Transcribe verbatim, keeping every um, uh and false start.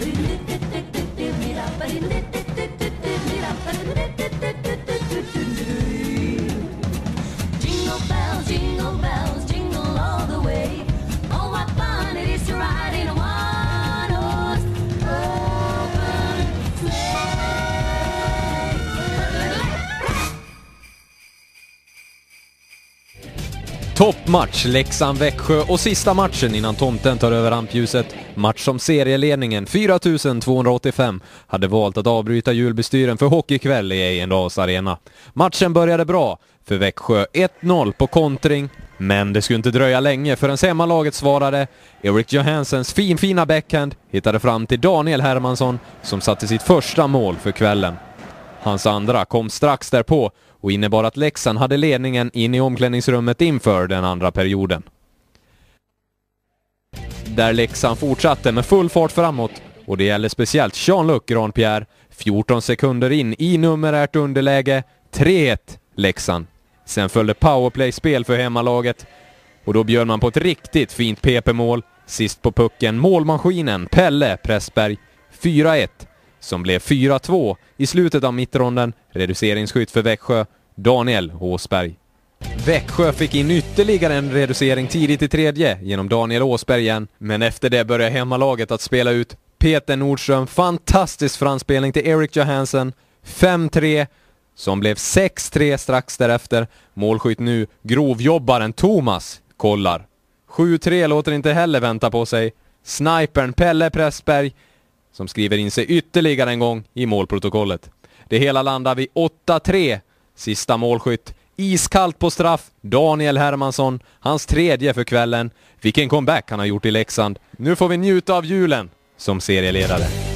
Toppmatch, Leksand-Växjö och sista matchen innan tomten tar över rampljuset. Match som serieledningen fyra tusen tvåhundraåttiofem hade valt att avbryta julbestyren för hockeykväll i Ejendals arena. Matchen började bra för Växjö, ett noll på kontring. Men det skulle inte dröja länge förrän hemmalaget svarade. Erik Johanssons finfina backhand hittade fram till Daniel Hermansson som satte sitt första mål för kvällen. Hans andra kom strax därpå och innebar att Leksand hade ledningen in i omklädningsrummet inför den andra perioden. Där Leksand fortsatte med full fart framåt, och det gäller speciellt Jean-Luc Grandpierre, fjorton sekunder in i numerärt underläge, tre ett Leksand. Sen följde powerplay-spel för hemmalaget och då bjöd man på ett riktigt fint P P-mål. Sist på pucken målmaskinen Pelle Pressberg, fyra ett. Som blev fyra två i slutet av mittronden, reduceringsskytt för Växjö, Daniel Åsberg. Växjö fick in ytterligare en reducering tidigt i tredje genom Daniel Åsberg igen, men efter det började hemmalaget att spela ut. Peter Nordström, fantastisk framspelning till Erik Johansson, fem tre, som blev sex tre strax därefter. Målskytt nu, grovjobbaren Thomas Kollar. sju tre låter inte heller vänta på sig. Snipern Pelle Pressberg, som skriver in sig ytterligare en gång i målprotokollet. Det hela landar vid åtta tre. Sista målskytt, iskallt på straff, Daniel Hermansson, hans tredje för kvällen. Vilken comeback han har gjort i Leksand. Nu får vi njuta av julen som serieledare.